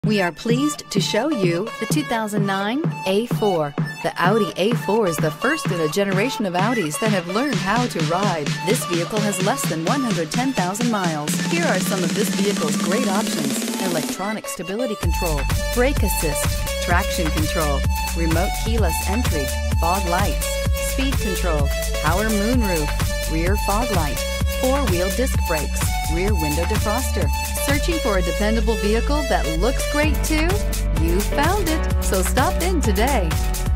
We are pleased to show you the 2009 A4. The Audi A4 is the first in a generation of Audis that have learned how to ride. This vehicle has less than 110,000 miles. Here are some of this vehicle's great options: electronic stability control, brake assist, traction control, remote keyless entry, fog lights, speed control, power moonroof, rear fog light, four-wheel disc brakes, rear window defroster. Searching for a dependable vehicle that looks great too? You found it, so stop in today.